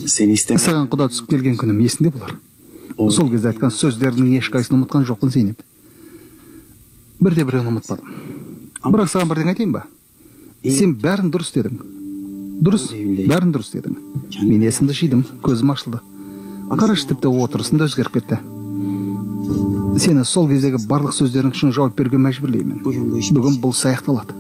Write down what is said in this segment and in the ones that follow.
Саған құда түсіп келген күнім есінде болар. Сол кезде айтқан сөздерінің ешқайсысын ұмытқан жоқпын, Зейнеп. Бірде-бірін ұмытпадым. Бірақ саған бірден айтайын ба? Сен бәрін дұрыс дедің. Дұрыс, бәрін дұрыс дедің. Мен есімді жидым, көзім ашылды. Қараш тіпті отырысын да өзгеріп кетті. Сені сол кездегі барлық сөздерің үшін жауап беруге мәжбүрлеймін. Бүгін бұл саяқталады.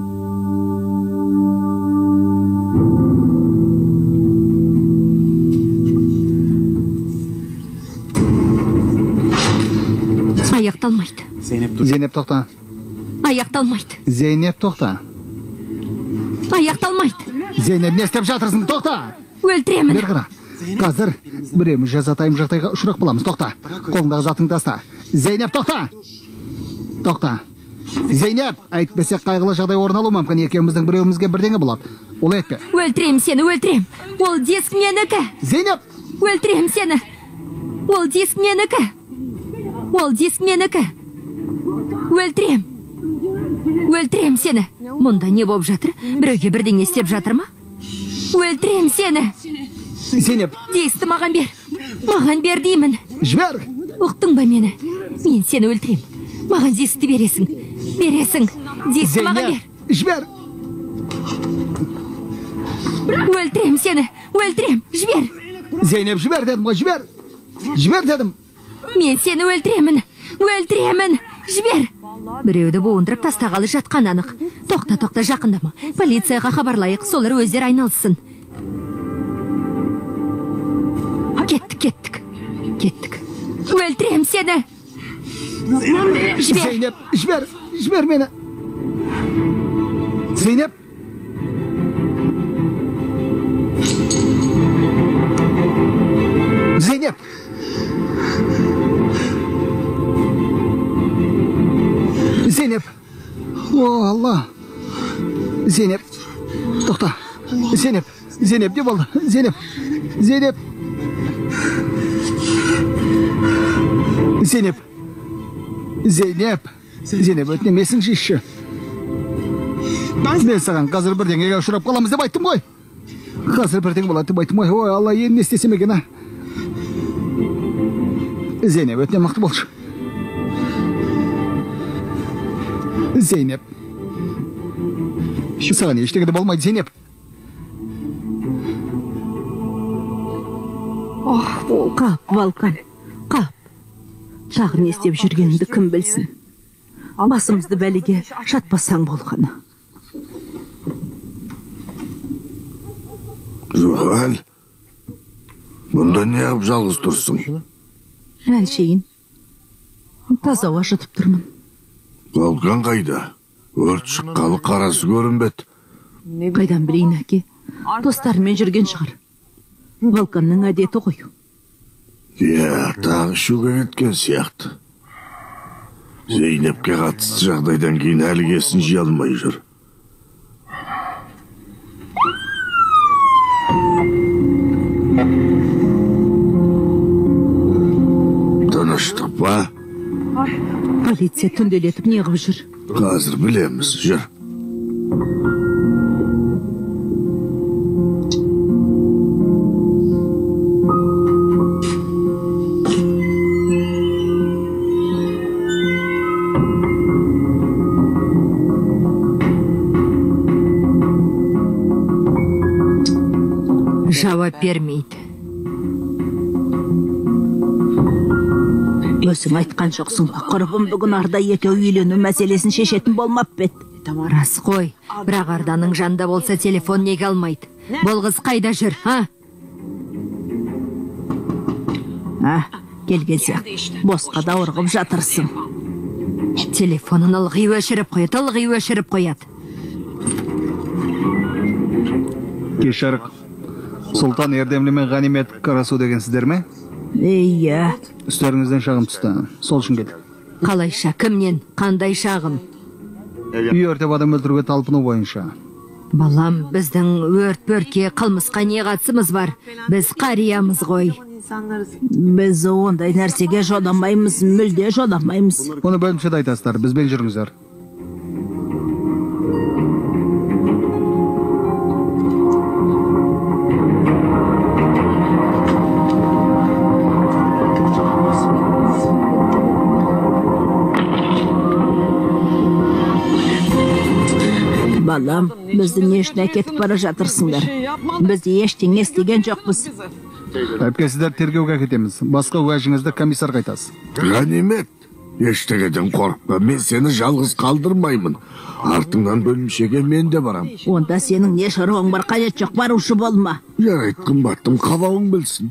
Аяқталмайды. Зейнеп, тоқта. Аяқталмайды. Зейнеп, тоқта. Аяқталмайды. Зейнеп, не істеп жатырсың? Тоқта! Өлтіремін. Бер қара. Қазір біреуіміз жазатайым жағдайға ұшырап қаламыз. Тоқта. Қолыңдағы затыңды таста. Зейнеп, тоқта! Тоқта. Зейнеп, әйтпесе қайғылы жағдай орын алуы мүмкін. Екеуміздің біреуімізге бірдеңе болады. Олай етпе. Өлтірем сені, өлтірем. Ол диск менікі. Зейнеп! Өлтірем сені. Ол диск менікі. Ол диск менікі. Өлтірем. Өлтірем сені. Мұнда не болып жатыр? Біреуге бірдеңе істеп жатыр ма? Өлтірем сені. Зейнеп. Дисті маған бер. Маған бер деймін. Жібер. Ұқтың ба мені? Мен сені өлтірем. Маған дисті бересің. Бересің. Дисті маған бер. Жібер. Өлтірем сені. Өлтірем. Жібер. Зейнеп, жібер дедім ғой, жібер. Жібер дедім. Мен сені өлтіремін. Өлтіремін. Жібер. Біреуді буындырып тастағалы жатқан анық. Тоқта, жақындама. Полицияға хабарлайық, солар өздер айналсын. Кеттік. Өлтірем сені. Жібер. Зейнеп, жібер мені. Зейнеп. Зейнеп. Зейнеп. О, Алла. Зейнеп. Тоқта. Зейнеп, не болды? Зейнеп. Зейнеп, өтінемесің жеші. Мен саған қазір бірдеңеге ұшырап қаламыз деп айттым ғой. Қазір бірдеңе болады деп айттым ғой. Ой, Алла, енді не істесем екен, а? Зейнеп, өтіне мықты болшы. Зейнеп. Саған ештеңе де болмайды, Зейнеп. Қап, Балқан, қап. Тағы не істеп жүргеніңді кім білсін? Басымызды бәлеге шатпасаң болғаны. Зухал, бұнда не ап жалғыз тұрсың? Әлшейін, таза ауа жұтып тұрмын. Балқан қайда? Өрт шыққалы қарасы көрінбеді. Қайдан білейін, әке? Достарымен жүрген шығар. Балқанның әдеті ғой. Тағы шуға кеткен сияқты. Зейнепке қатысты жағдайдан кейін әлі кесін жи алмай жүр. Тыныштық па? Полиция түнделетіп не қып жүр? Қазір білеміз, жүр. Жауап бермейді. Өзің айтқан жоқсың ба, құрбым бүгін Арда екеу үйлену мәселесін шешетін болмап бет. Рас қой, бірақ Арданың жанында болса телефон неге алмайды? Бұл қыз қайда жүр, а? Келген сияқты, босқа да ұрғып жатырсың. Телефонын ылғи өшіріп қояды. Кешарық. Сұлтан Ердемлі мен Ғанимет Қарасу деген сіздер ме? Иә. Үстеріңізден шағым түсті. Сол үшін келдік. Қалайша, кімнен? Қандай шағым? Үй өртеп адам өлтіруге талпыну бойынша. Балам, біздің өрт бөртке қылмысқа не қатысымыз бар? Біз қариямыз ғой. Біз ондай нәрсеге жодамаймыз, мүлде жодамаймыз. Оны бөлімшеде айтасыздар, бізбен жүріңіздер. Балам, бізді не үшін әкетіп бара жатырсыңдар? Біз ештеңе естіген жоқпыз. Әпке, сіздер тергеуге кетеміз. Басқа уәжіңізді комиссарға айтасыз. Ғанимет, ештеңеден қорықпа, мен сені жалғыз қалдырмаймын. Артыңнан бөлімшеге мен де барам. Онда сенің не шаруаң бар, қажет жоқ, барушы болма. Жарайды, қымбаттым, қалауың білсін.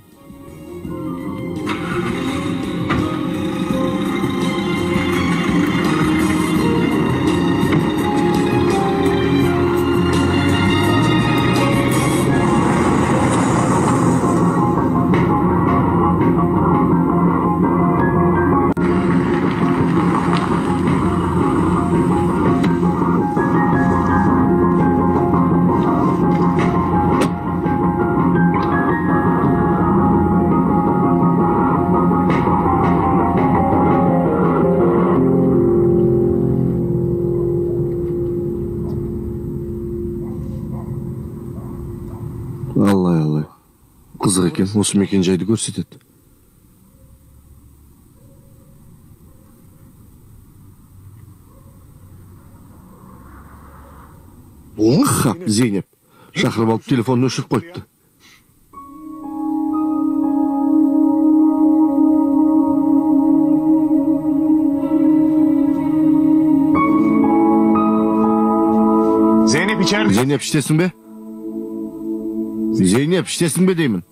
Аллай. Қызық екен, осы мекен жайды көрсетеді. Хап, Зейнеп. Шақырып алып телефонын өшіріп қойыпты. Zeynep içeride. Зейнеп, іштесің бе? Зейнеп, іштесің бе деймін?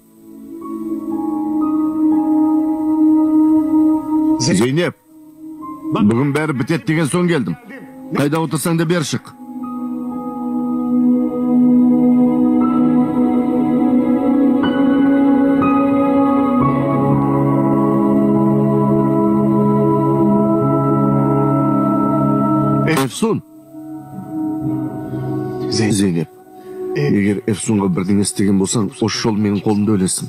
Зейнеп, бүгін бәрі бітет деген соң келдім. Қайда отырсаң да бер шық. Efsun. Зейнеп, егер Efsunға бірдеңе істеген болсаң, осы жол менің қолымда өлесің.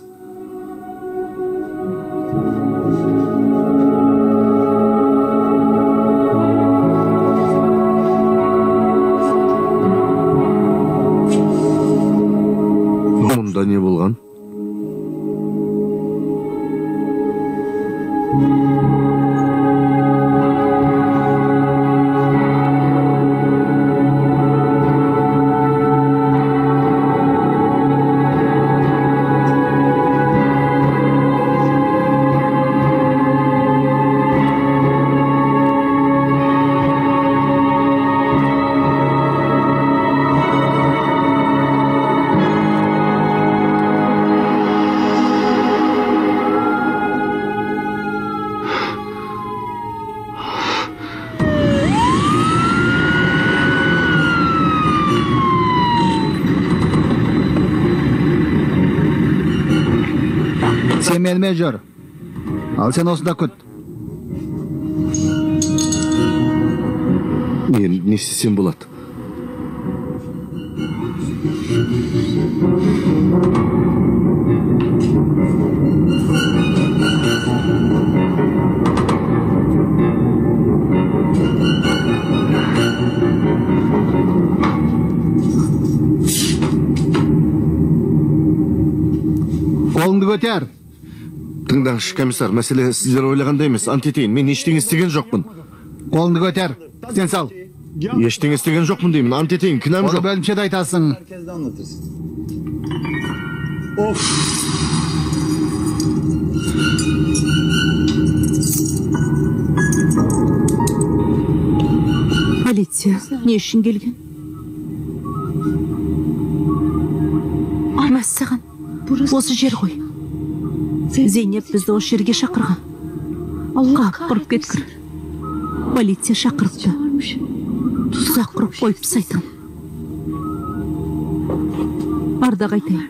Мұнда не болған? Sen menime jör. Al sen osunda күт. Не істесем болады? Қолыңды көтер. Тыңдаңызшы, комиссар, мәселе сіздер ойлағандай емес. Ант етейін, мен ештеңе істеген жоқпын. Қолыңды көтер. Сен сал. Ештеңе істеген жоқпын деймін. Ант етейін, кінәм Оны жоқ. бөлімшеде айтасың. Herkes de anlatırsın. Of. Полиция, не үшін келген? Мәссаған, осы жер ғой. Зейнеп бізді осы жерге шақырған. Қап, құрып кеткір. Полиция шақырыпты. Тұзақ құрып қойып сайтын. Арда қайтайын.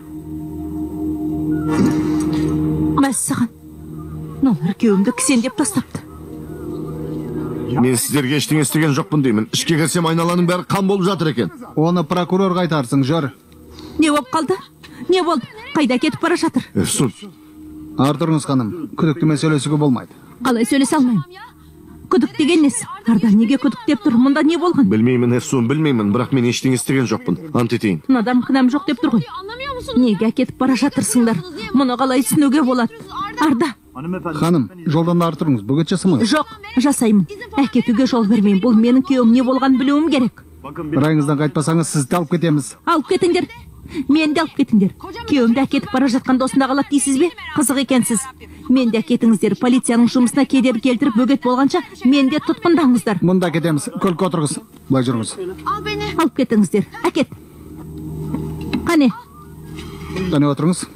Мәссаған, нолар кеуімді кісендеп тастапты. Мен сіздерге ештеңе істеген жоқпын деймін. Ішке кірсем айналаның бәрі қан болып жатыр екен. Оны прокурорға айтарсың, жөр. Не болып қалды? Не болды? Қайда кетіп бара жатыр? Efsun, Артурыңыз ханым, күдіктімен сөйлесуге болмайды. Қалай сөйлесе алмаймын? Күдік деген несі? Арда неге күдік деп тұр? Мұнда не болған? білмеймін, Efsun, білмеймін, бірақ мен ештеңе істеген жоқпын. Ант етейін. Мынадан кінәм жоқ деп тұр ғой. Неге кетіп бара жатырсыңдар? Мұны қалай түсінуге болады? Арда, Ханым, жолдан артырыңыз, бөгет жасамаңыз. жоқ, жасаймын. Әкетуге жол бермеймін. Бұл менің күйеуім не болған білуім керек. Райыңыздан қайтпасаңыз, сізді алып кетеміз. Алып кетіңдер. Мен де алып кетіңдер. Күйеуімді әкетіп бара жатқанда осында қалады дейсіз бе? Қызық екенсіз. Мен де әкетіңіздер. Полицияның жұмысына кедергі келтіріп бөгет болғанша мен де тұтқындаңыздар. Мұнда кетеміз. Көлікке отырыңыз. Былай жүріңіз. Алып кетіңіздер. Әкет. Қане. Қане отырыңыз.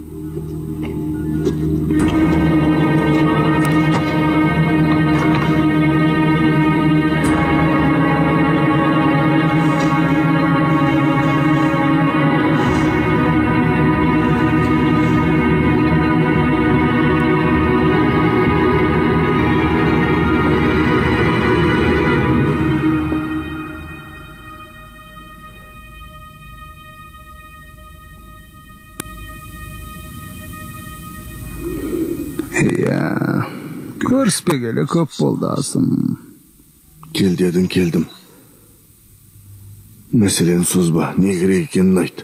Көріспегелі көп болды асым. Кел дедің, келдім. Мәселені созба, не керек екенін айт.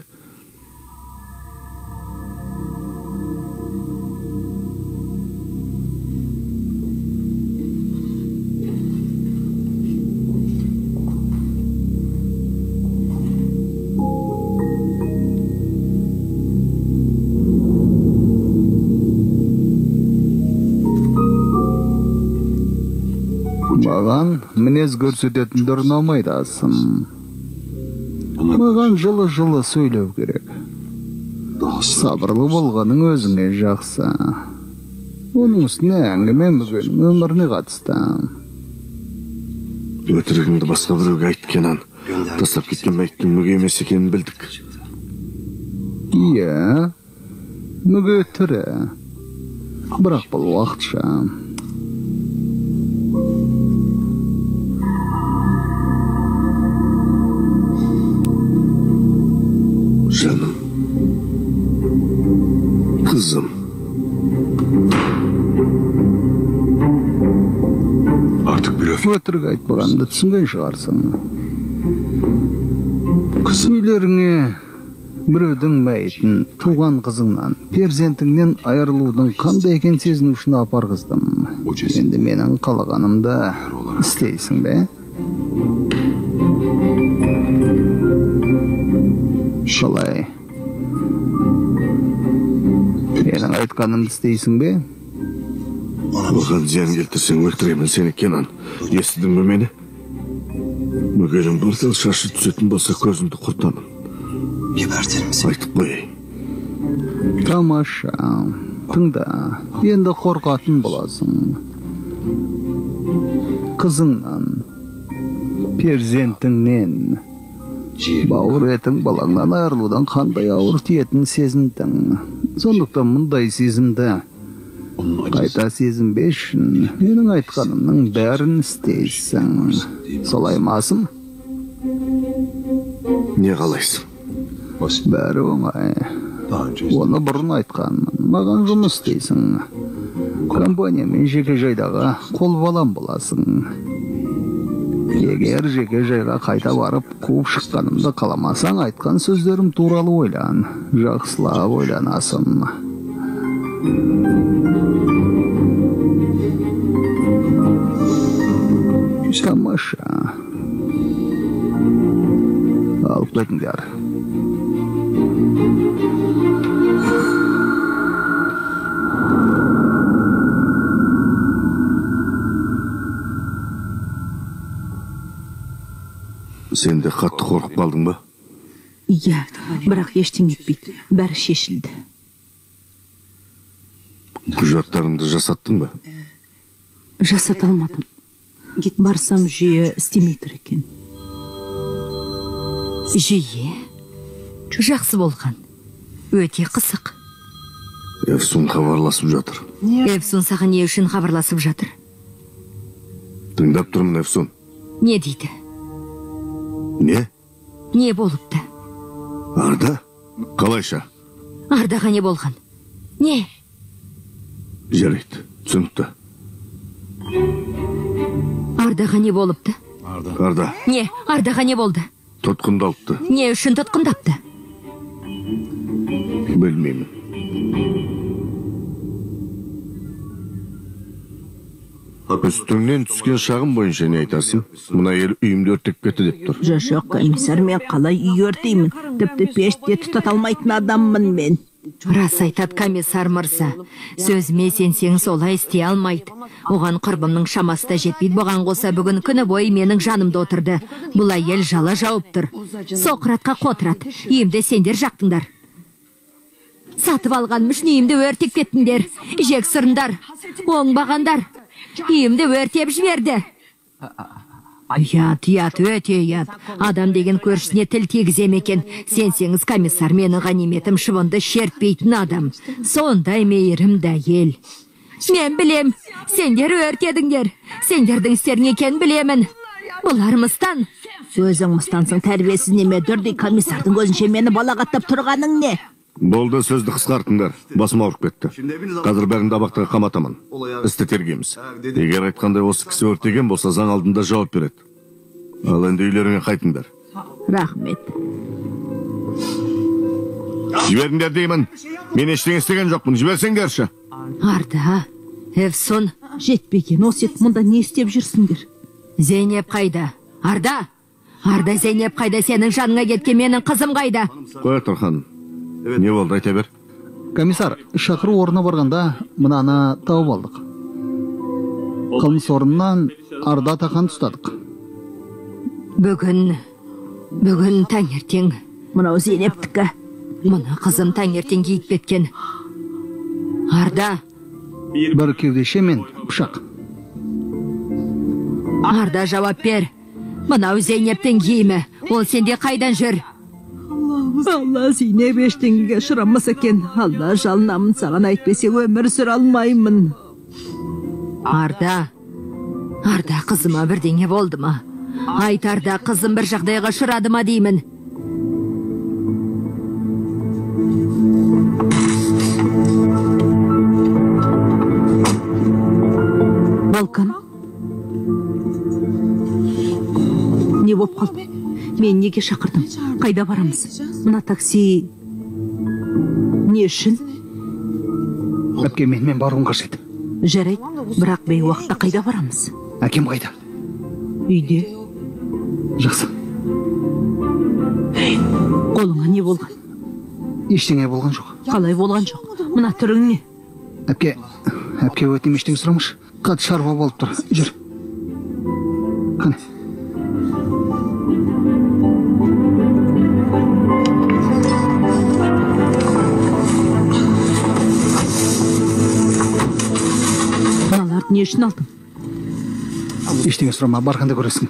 Маған мінез көрсететіндер ұнамайды асым. Маған жылы-жылы сөйлеу керек. Сабырлы болғаның өзіңе жақсы. Оның үстіне әңгіме мүгенің өміріне қатысты. Өтірігіңді басқа біреуге айт, Кенан. Тастап кеткен мәйттің мүге емес екенін білдік. Иә, мүге тірі. Бірақ бұл уақытша. Жаным, қызым. Artık blöf. Өтірік айтпағанды түсінген шығарсың. Үйлеріңе біреудің мәйітін, туған қызыңнан, перзентіңнен айырылудың қандай екен сезінушіні апарғыздым. Енді менің қалағанымды істейсің бе? Шалай. Менің айтқанымды істейсің бе? Оған зиян келтірсең өлтіремін сені, Кенан. Естідің бе мені? Мүгенің бір тал шашы түсетін болса көзімді құртамын. Айтып қойайын. Тамаша. Тыңда, енді қорқатын боласың. Қызыңнан, перзентіңнен, бауыр етің балаңнан айырылудан қандай ауыр тиетін сезіндің. Сондықтан мұндай сезімді қайта сезінбешін, менің айтқанымның бәрін істейсің. Солай масым? Не қалайсың? Бәрі оңай. Оны бұрын айтқанмын. Маған жұмыс істейсің. Компания мен жеке жайдағы қол балам боласың. Егер жеке жайға қайта барып, қуып шыққанымды қаламасаң, айтқан сөздерім туралы ойлан. Жақсылап ойланасың. Тамаша. Алып кетіңдер. Сен де қатты қорқып қалдың ба? Иә, бірақ ештеңе етпейді. Бәрі шешілді. Құжаттарыңды жасаттың ба? Жасата алмадым. Барсам жүйе істемей тұр екен. Жүйе? Жақсы болған. Өте қызық. Эфсун хабарласып жатыр. Эфсун саған не үшін хабарласып жатыр? Тыңдап тұрмын, Эфсун. Не дейді? Не? Не болыпты? Арда? Қалайша? Ардаға не болған? Не? Жарайды, түсінікті. Ардаға не болыпты? Арда. Не, Ардаға не болды? Тұтқындалыпты. Не үшін тұтқындапты? Білмеймін. Үстіңнен түскен шағым бойынша не айтасың? Мына ел үйімді өртеп кетті деп тұр. Жоқ, комиссар, мен қалай үй өртеймін? Тіпті пеште тұтата алмайтын адаммын мен. Рас айтат комиссар мырза. Сөзіме сенсең солай істей алмайды. Оған құрбымның шамасы да жетпейді. Бұған қоса бүгін күні бойы менің жанымда отырды. Бұл әйел жала жауып тұр. Соқыратқа қотырат. Үйімді сендер жақтыңдар. Сатып алған үшін үйімді өртеп кеттіңдер. Жек сырындар, оңбағандар. Үйімді өртеп жіберді. Ұят, өте ұят. Адам деген көршісіне тіл тигізем екен. Сенсеңіз, комиссар, менің ғаниметім шыбынды шертпейтін адам. Сондай мейірімді әйел. Мен білем, сендер өртедіңдер. Сендердің істерің екенін білемін. Бұлар мыстан. Өзің мыстансың, тәрбиесіз неме, дүрдей комиссардың көзінше мені балағаттап тұрғаның не? Болды, сөзді қысқартыңдар. Басым ауырып кетті. Қазір бәрін абақтыға қаматамын. Істі тергейміз. Егер айтқандай осы кісі өртеген болса, заң алдында жауап береді. Ал енді үйлеріңе қайтыңдар. Рахмет. Жіберіңдер деймін. Мен ештеңе істеген жоқпын. Жіберсеңдерші. Арда, Эвсон. Жетпеген, Осет, мұнда не істеп жүрсіңдер? Зейнеп қайда? Арда, Зейнеп қайда? Сенің жаныңа кеткен менің қызым қайда? Қоя тұр, ханым. Не болды, айта бер? Комиссар, шақыру орнына барғанда мынаны тауып алдық. Қылмыс орнынан Арда Атақан ұстадық. Бүгін таңертең. Мынау Зейнептікі. Мұны қызым таңертең киіп кеткен. Арда. Бір кеудеше мен пышақ. Арда, жауап бер. Мынау Зейнептің киімі. Ол сенде қайдан жүр? Алла, Зейнеп ештеңеге ұшырамас екен. Алла, жалынамын, саған айтпесе өмір сүре алмаймын. Арда, қызыма бірдеңе болды ма? Айт, Арда, қызым бір жағдайға ұшырады ма деймін. Балкан, не боп қалды? Мен неге шақырдым? Қайда барамыз? Мына такси не үшін? Әпке, мен баруым қажет. Жарайды, бірақ бей уақытта қайда барамыз? Әкем қайда? Үйде. Жақсы. Қолыңа не болған? Ештеңе болған жоқ. Қалай болған жоқ? Мына түрің не? Әпке өтінем ештеңе сұрамыш. Қат шаруа болып тұр. Жүр. Қане. Мыналарды не үшін алдың? Ештеңе сұрама, барғанда көресің.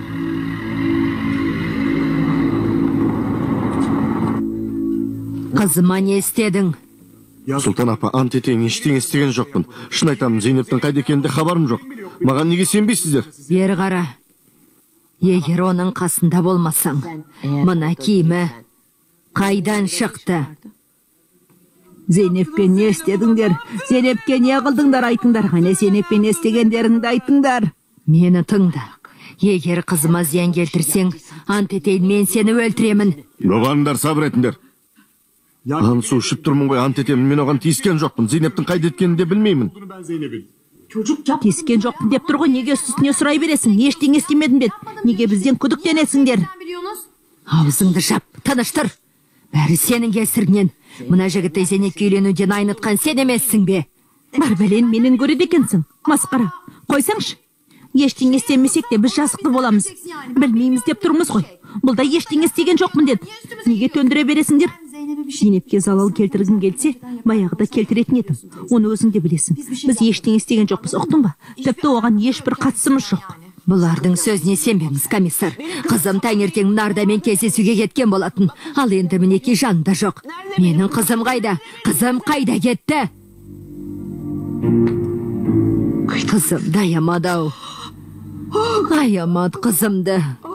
Қызыма не істедің? Сұлтан апа, ант етейін, ештеңе істеген жоқпын. Шын айтамын, Зейнептің қайда екенінде хабарым жоқ. Маған неге сенбейсіздер? Бері қара. Егер оның қасында болмасаң, мына киімі қайдан шықты? Зейнеппен не істедіңдер? Зейнепке не қылдыңдар, айтыңдар. Ғане Зейнеппен не істегендеріңді айтыңдар. Мені тыңда. Егер қызыма зиян келтірсең, ант етейін, мен сені өлтіремін. Болғандар, сабыр етіңдер. Ан су ішіп тұрмын ғой, ант етемін, мен оған тиіскен жоқпын. Зейнептің қайда еткенін де білмеймін. Тиіскен жоқпын деп тұр ғой, неге үстіне сұрай бересің? Ештеңе істемедім бе? Неге бізден күдіктенесіңдер? Аузыңды жап, тыныш тұр. Бәрі сенің кесіріңнен. Мына жігітті Зейнепке үйленуден айнытқан сен емессің бе? Бар бәлен менен көреді екенсің. Масқара, қойсаңшы. Ештеңе істемесек те біз жазықты боламыз. Білмейміз деп тұрмыз ғой. Бұлда ештеңе істеген жоқпын деді. Неге төндіре бересіңдер? Зейнепке залал келтіргім келсе, баяғыда келтіретін едім. Оны өзің де білесің. Біз ештеңе істеген жоқпыз, ұқтың ба? Тіпті оған ешбір қатысымыз жоқ. Бұлардың сөзіне сенбеңіз, комиссар. Қызым таңертең Нардамен кездесуге кеткен болатын. Ал енді мінеки жанында жоқ. Менің қызым қайда? Қызым қайда кетті? Қызым даямады-ау. Аямад қызымды.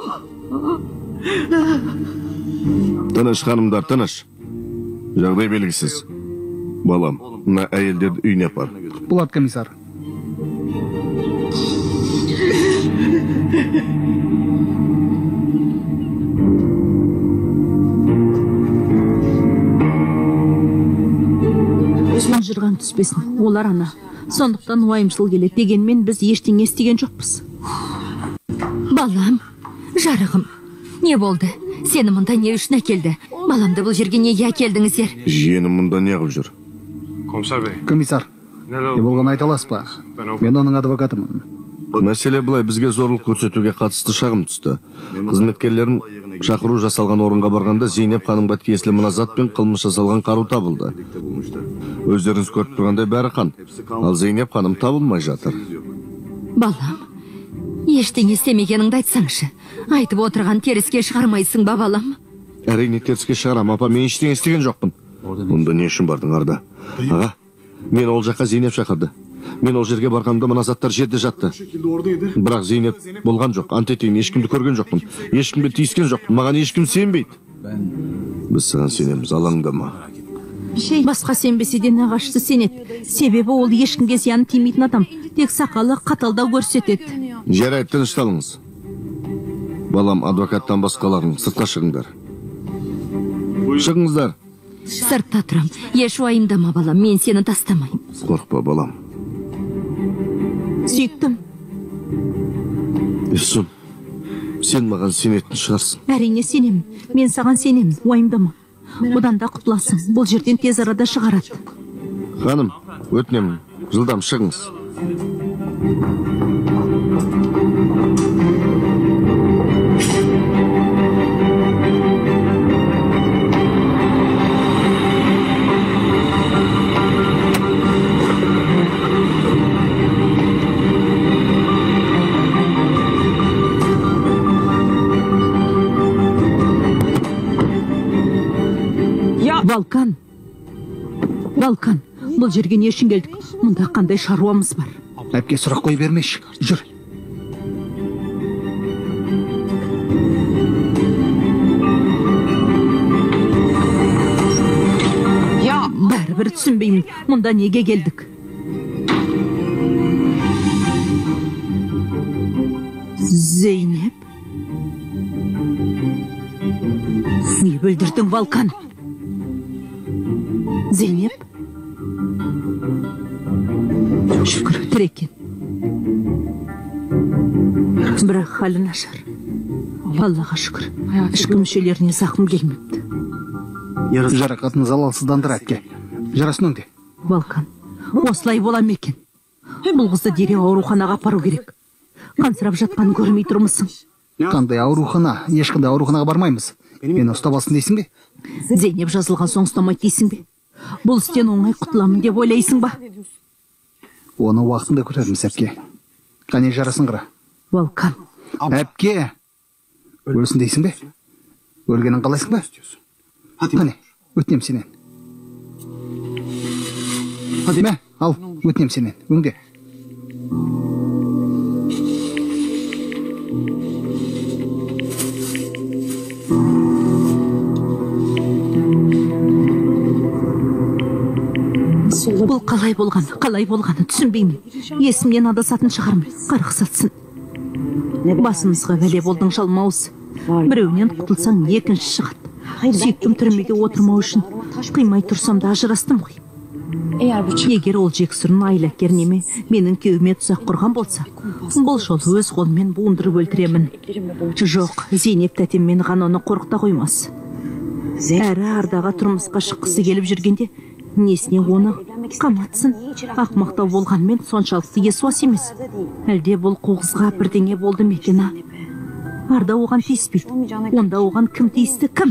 Тыныш, ханымдар, тыныш. Жағдай белгісіз. Балам, мына әйелдерді үйіне апар. Болады, комиссар. Жырған түспесін. Олар ана Сондықтан уайымшыл келеді. Дегенмен біз ештеңе естіген жоқпыз. Балам, жарығым, не болды? Сені мұнда не үшін әкелді? Баламды бұл жерге неге әкелдіңіздер? Жиенім мұнда не қылып жүр? Комиссар, не болған айта аласыз ба? Мен оның адвокатымын. Мәселе былай, бізге зорлық көрсетуге қатысты шағым түсті. Қызметкерлерім шақыру жасалған орынға барғанда Зейнеп ханымға тиесілі мына затпен қылмыс жасалған қару табылды. Өздеріңіз көріп тұрғандай бәрі қан. Ал Зейнеп ханым табылмай жатыр. Балам, ештеңе істемегеніңді айтсаңшы. Айтып отырған теріске шығармайсың ба, балам? Әрине теріске шығарам, апа, мен ештеңе істеген жоқпын. Мұнда не үшін бардың, Арда? Аға, мен ол жаққа Зейнеп шақырды. Мен ол жерге барғанда мына заттар жерде жатты. Бірақ Зейнеп болған жоқ. Ант етейін, ешкімді көрген жоқпын. Ешкімге тиіскен жоқпын. Маған ешкім сенбейді. Біз саған сенеміз, алаңдама. Басқа сенбесе де нағашысы сенеді. Себебі ол ешкімге зиян тимейтін адам. Тек сақалы қаталдау көрсетеді. Жарайды, тынышталыңыз. Балам, адвокаттан басқаларын сыртқа шығыңдар. Шығыңыздар. Сыртта тұрам. Еш уайымдама, балам, мен сені тастамайым. Қорқпа, балам. Сүйіктім. Efsun, сен маған сенетін шығарсың. Әрине сенемін. Мен саған сенемін. Уайымдама. Бұдан да құтыласың. Бұл жерден тез арада шығарады. Ханым, өтінемін. Жылдам шығыңыз. Балкан, бұл жерге не үшін келдік? Мұнда қандай шаруамыз бар? Әпке сұрақ қой бермеш. Жүр. Бәрібір түсінбеймін. Мұнда неге келдік? Зейнеп? Не бүлдірдің, Балкан? Зейнеп? Шүкір, тірі екен. Бірақ халі нашар. Аллаға шүкір. Ішкі мүшелеріне зақым келмепті. Жарақатын залалсыздандыр, әпке. Жарасын өңде. Балкан, осылай бола ма екен? Бұл қызды дереу ауруханаға апару керек. Қансырап жатқанын көрмей тұрмысың? Қандай аурухана? Ешқандай ауруханаға бармаймыз. Мені ұстап алсын дейсің бе? Зейнеп жазылған соң ұстамайды дейсің бе? Бұл істен оңай құтыламын деп ойлайсың ба? Оны уақытында көтерміз, әпке. Қане жарасын қыра. Балкан. Әпке! Өлсін дейсің бе? Өлгенін қалайсың ба? Қане, өтінем сенен. Мә, ал, өтінем сенен. Өңде. Бұл қалай болғаны түсінбеймін. Есімнен адасатын шығармын. Қарықсатсын. Басымызға бәле болдың жалмауыз. Біреуінен құтылсаң екінші шығады. Сүйіктім түрмеге отырмау үшін қимай тұрсам да ажырастым ғой. Егер ол жексұрын айлакер неме менің кеуіме тұзақ құрған болса, бұл жолы өз қолмен буындырып өлтіремін. Жоқ, Зейнеп тәтеммен ғана оны қорқыта қоймас. Әрі Ардаға тұрмысқа шыққысы келіп жүргенде, несіне оны қаматсын? Ақмақтау болғанмен соншалықты есуас емес. Әлде бұл қоғызға бірдеңе болды мекена? Арда оған тиіспейді. Онда оған кім тиісті, кім?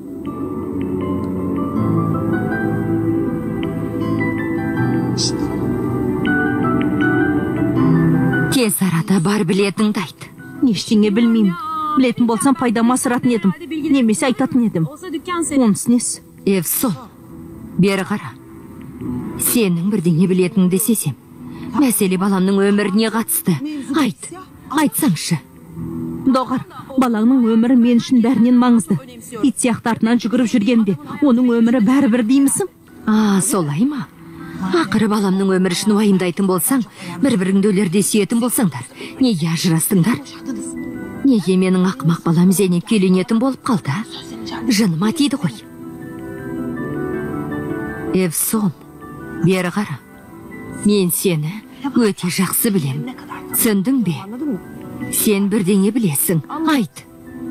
Тез арада бар білетіңді айт. Ештеңе білмеймін. Білетін болсам пайдама асыратын едім. Немесе айтатын едім. Онысы несі? Efsun, бері қара. Сенің бірдеңе білетіңді сесем. Мәселе баламның өміріне қатысты. Айтсаңшы. Доғар, балаңның өмірі мен үшін бәрінен маңызды. Ит сияқты артынан жүгіріп жүргенде, оның өмірі бәрібір деймісің? Солай ма? Ақыры баламның өмірі үшін уайымдайтын болсаң, бір-біріңді өлерде сүйетін болсаңдар, неге ажырастыңдар? Неге менің ақымақ балам Зейнеп күйленетін болып қалды? Жыныма тиді ғой. Efsun, бері қара. Мен сені өте жақсы білем. Түсіндің бе? Сен бірдеңе білесің. Айт.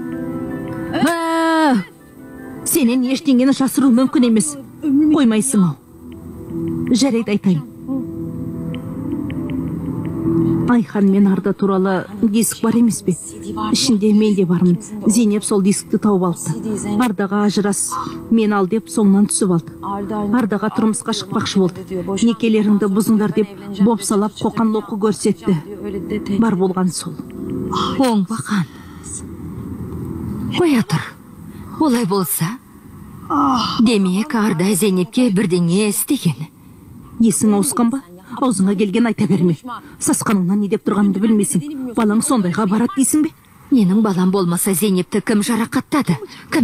Сенен ештеңені жасыру мүмкін емес. Қоймайсың ау. Жарайды айтайын. Айхан мен Арда туралы диск бар емес пе? Ішінде мен де бармын. Зейнеп сол дискті тауып алды. Ардаға ажырас, мен ал деп соңынан түсіп алды. Ардаға тұрмысқа шықпақшы болды. Некелеріңді бұзыңдар деп бопсалап қоқан лоқы көрсетті. Бар болған сол. Оңбақан. Қоя тұр. Олай болса, демек Арда Зейнепке бірдеңе істеген. Есің ауысқан ба? Аузыңа келген айта берме. Сасқаныңнан не деп тұрғаныңды білмейсің. Балаң сондайға барат дейсің бе? Менің балам болмаса Зейнепті кім жарақаттады? Кім?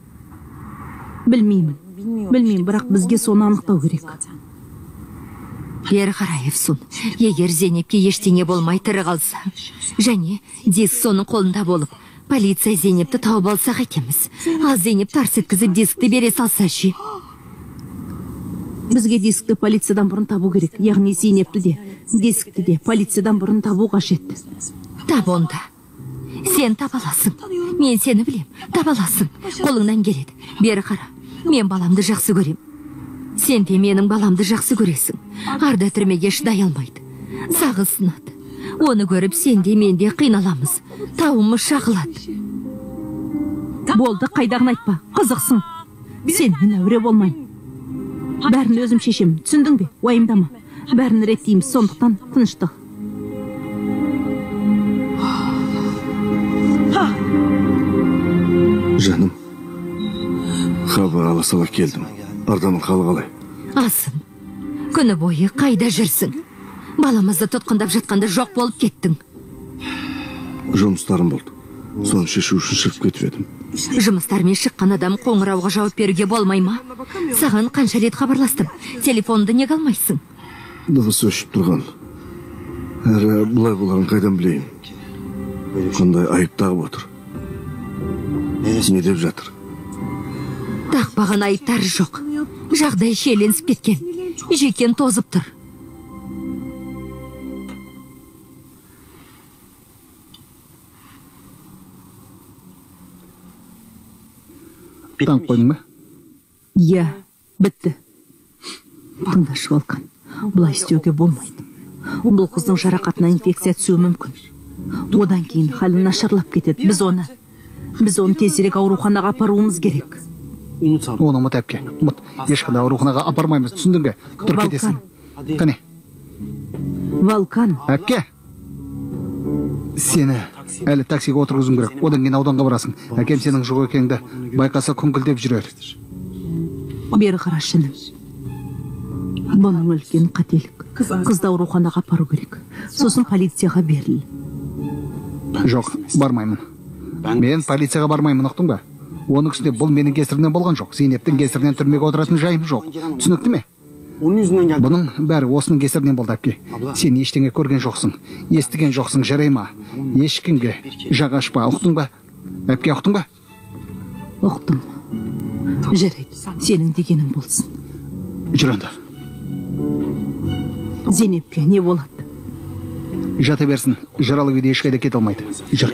Білмеймін, бірақ бізге соны анықтау керек. Бері қарайыпсың. Егер Зейнепке ештеңе болмай тірі қалса, және диск соның қолында болып, полиция Зейнепті тауып алса қайтеміз. Ал Зейнеп тарс еткізіп дискті бере салса ше. Бізге дискті полициядан бұрын табу керек. Яғни Зейнепті де, дискті де полициядан бұрын табу қажет. Тап онда. Сен табаласың. Мен сені білем. Табаласың. Қолыңнан келеді. Бері қара. Мен баламды жақсы көрем. Сен де менің баламды жақсы көресің. Арда түрмеге шыдай алмайды. Сағы сынады. Оны көріп сен де мен де қиналамыз. Тауымыз шағылады. Болды, қайдағын айтпа. Қызықсың. Сен мен әуре болмайын. Бәрін өзім шешем, түсіндің бе? Уайымдама. Бәрін реттейміз, сондықтан тыныштық. Жаным, хабар ала сала келдім. Арданың халы қалай? Асым, күні бойы қайда жүрсің? Баламызды тұтқындап жатқанда жоқ болып кеттің. Жұмыстарым болды. Соны шешу үшін шығып кетіп едім. Жұмыстармен шыққан адам қоңырауға жауап беруге болмай ма? Саған қанша рет хабарластым. Телефонды неге алмайсың? Дыбысы өшіп тұрған. Әрі бұлай боларын қайдан білейін? Қандай айып тағып отыр? Не деп жатыр? Тақпаған айыптары жоқ. Жағдай шиеленісіп кеткен. Жекен тозып тұр. Танып қойдың ба? Иә, бітті. Тыңдашы Волкан, бұлай істеуге болмайды. Бұл қыздың жарақатына инфекция түсуі мүмкін. Одан кейін халі нашарлап кетеді. Біз оны тезірек ауруханаға апаруымыз керек. Оны ұмыт әпке. Ұмыт. Ешқандай ауруханаға апармаймыз, түсіндің бе? Тұрып кетесің. Қане? Волкан. Әпке. Сені әлі таксиге отырғызым керек. Одан кейін ауданға барасың. Әкем сенің жоқ екеніңді байқаса күңкілдеп жүрер. Бері қарашыным. Бұның үлкен қателік. Қызды ауруханаға апару керек. Сосын полицияға беріл. Жоқ, бармаймын. Мен полицияға бармаймын, ұқтың ба? Оның үстіне бұл менің кесірінен болған жоқ. Зейнептің кесірінен түрмеге отыратын жайым жоқ. Түсінікті ме? Бұның бәрі осының кесірінен болды, әпке. Сен ештеңе көрген жоқсың, естіген жоқсың, жарай ма? Ешкімге жақ ашпа, ұқтың ба? Әпке, ұқтың ба? Ұқтым. Жарайды, сенің дегенің болсын. Жүр анда. Зейнепке не болады? Жата берсін, жаралы күйде ешқайда кете алмайды. Жүр.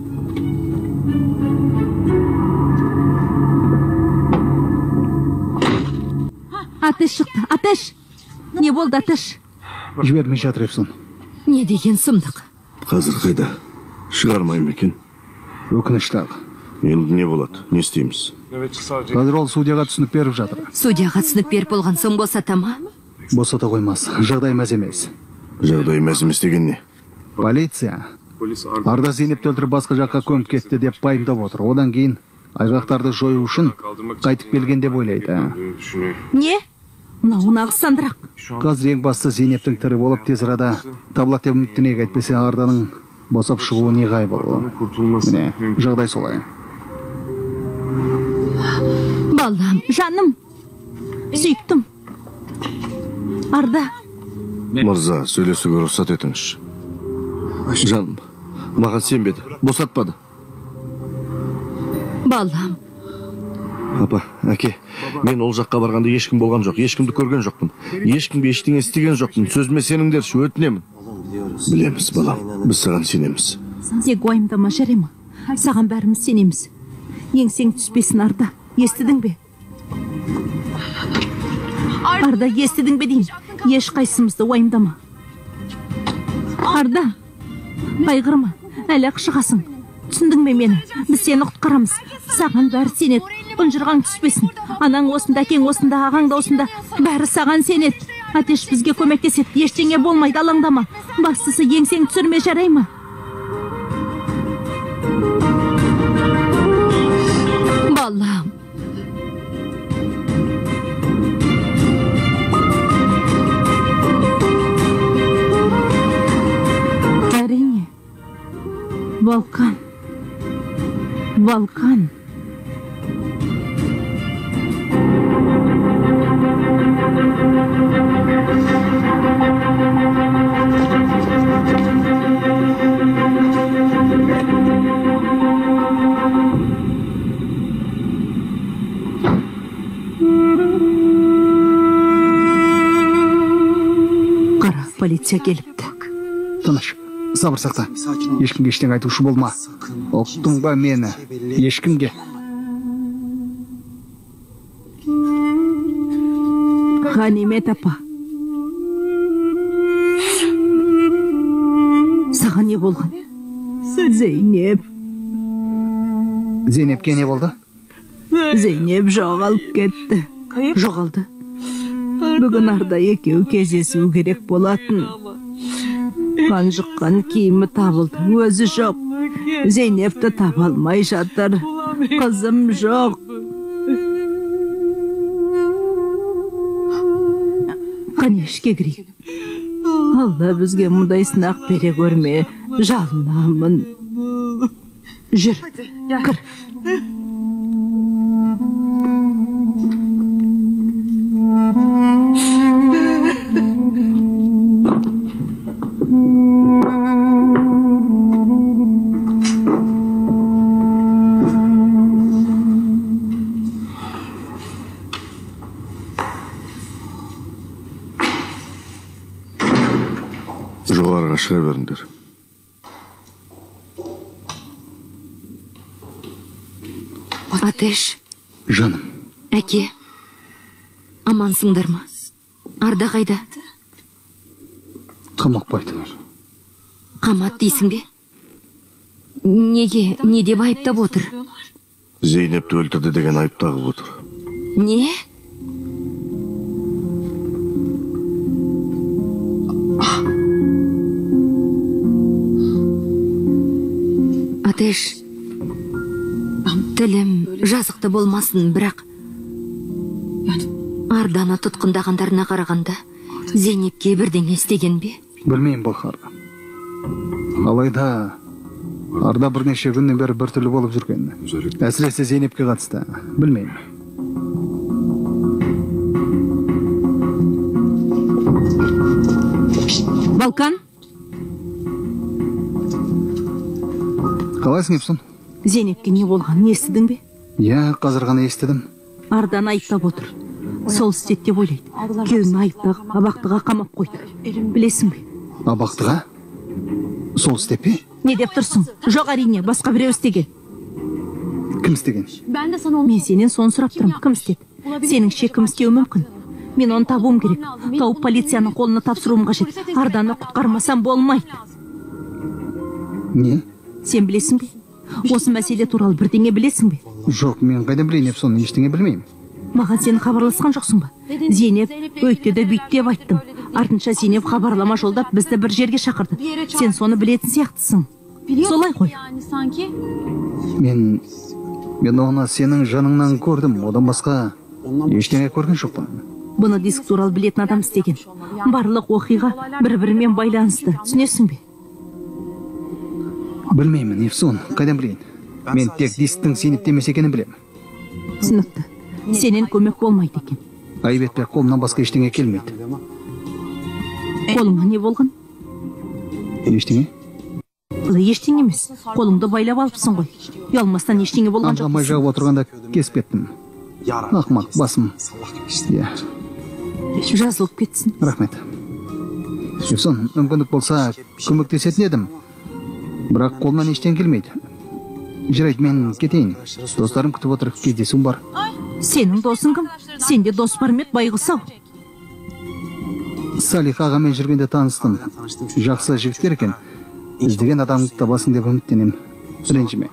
Атеш шықты, Атеш! Не болды, Атеш? Жібермей жатыр Ефсон. Не деген сұмдық? Қазір қайда? Шығармайым екен? Өкінішті ақ. Енді не болады? Не істейміз? Қазір ол судьяға түсінік беріп жатыр. Судьяға түсінік беріп болған соң босата ма? Босата қоймас. Жағдай мәз емес. Жағдай мәз емес деген не? Полиция Арда Зейнепті өлтіріп басқа жаққа көміп кетті деп пайымдап отыр. Одан кейін айғақтарды жою үшін қайтып келген деп ойлайды. Не? Мынау нағыз сандырақ. Қазір ең басты Зейнептің тірі болып тез арада табылады деп үміттенейік, әйтпесе Арданың босап шығуы неғай болуы. Міне, жағдай солай. Балам, жаным, сүйіктім. Арда. Мырза, сөйлесуге рұқсат етіңізші. Жаным, маған сенбеді, босатпады. Балам, Апа, әке, мен ол жаққа барғанда ешкім болған жоқ, ешкімді көрген жоқпын. Ешкімге ештеңе істеген жоқпын. Сөзіме сеніңдерші, өтінемін. Білеміз, балам, біз саған сенеміз. Тек уайымдама, жарай ма? Саған бәріміз сенеміз. Еңсең түспесін, Арда. Естідің бе? Арда, естідің бе деймін? Еш қайсымызды уайымдама. Арда, қайғырма, әлі-ақ шығасың. Түсіндің бе мені? Біз сені құтқарамыз. Саған бәрі сенеді. Ұнжырған түспесін. Анаң осында, әкең осында, ағаң да осында. Бәрі саған сенеді. Атеш бізге көмектеседі. Ештеңе болмайды, алаңдама. Бастысы еңсең түсірме, жарай ма? Балам. Әрине. Балкан. Балкан. Қара, полиция келіпті. Тыныш, сабыр сақта. Ешкімге ештеңе айтушы болма. Ұқтың ба мені? Ешкімге. Ғанимет апа. Саған не болған? Зейнеп. Зейнепке не болды? Зейнеп жоғалып кетті. Жоғалды. Бүгін Арда екеу кездесу керек болатын. Қан жұққан киімі табылды. Өзі жоқ. Зейнепті таба алмай жатыр. Қызым жоқ. Қане ішке кірейік. Алла бізге мұндай сынақ бере көрме. Жалынамын. Жүр, кір. Жоғарыға шыға беріңдер. Атеш. Жаным. Әке. Амансыңдар ма? Арда қайда? Қамақ байды. Қамат дейсің бе? Неге, не деп айыптап отыр? Зейнепті өлтірді деген айып тағып отыр. Не? Атеш, тілім жазықты болмасын, бірақ Арданы тұтқындағандарына қарағанда Зейнепке бірдеңе істеген бе? Білмеймін Балқар. Алайда Арда бірнеше күннен бері біртүрлі болып жүрген. Әсіресе Зейнепке қатысты. Білмеймін. Балкан? Қалайсың, Епсон? Зейнепке не болған, не естідің бе? Я, қазір ғана естідім. Арданы айыптап отыр. Сол істеді деп ойлайды. Күйеуін айыптап, абақтыға қамап қойды. Білесің бе? Абақтыға? Сол істеп пе? Не деп тұрсың? Жоқ, әрине, басқа біреу істеген. Кім істеген? Мен сенен соны сұрап тұрмын. Кім істеді? Сеніңше кім істеуі мүмкін? Мен оны табуым керек. Тауып полицияның қолына тапсыруым қажет. Арданы құтқармасам болмайды. Не? Сен білесің бе? Осы мәселе туралы бірдеңе білесің бе? Жоқ, мен қайдан білейін, Епсон, ештеңе білмеймін. Маған сен хабарласқан жоқсың ба? Зейнеп өйтті де бүйтті деп айттым. Артынша Зейнеп хабарлама жолдап бізді бір жерге шақырды. Сен соны білетін сияқтысың. Солай ғой. Мен оны сенің жаныңнан көрдім, одан басқа ештеңе көрген жоқпын. Бұны диск туралы білетін адам істеген. Барлық оқиға бір-бірімен байланысты. Түсінесің бе? Білмеймін, Епсон, қайдан білейін? Мен тек дисктің Зейнепте емес екенін білемін. Түсінікті. Сенен көмек болмайды екен. Айып етпе, қолымнан басқа ештеңе келмейді. Қолыңа не болған? Ештеңе? Ештеңе емес. Қолыңды байлап алыпсың ғой. Ұялмастан ештеңе болған жоқ. Аңғамай жауып отырғанда кесіп кеттім. Ақымақ басым. Иә, жазылып кетсін. рахмет. Евсон, мүмкіндік болса, көмектесетін едім. Бірақ қолынан ештен келмейді. Жарайды, мен кетейін. Достарым күтіп отыр, кездесуім бар. Сенің досың кім? Сенде дос бар ма еді, байғұс ау? Салих ағамен жүргенде таныстым. Жақсы жігіттер екен. Іздеген адамды табасың деп үміттенемін. Ренжіме.